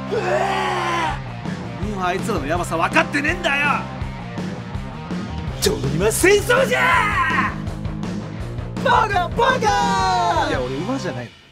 君はあいつらのヤバさ分かってねえんだよ。ちょうど今戦争じゃ。バカバカ。いや俺馬じゃないの。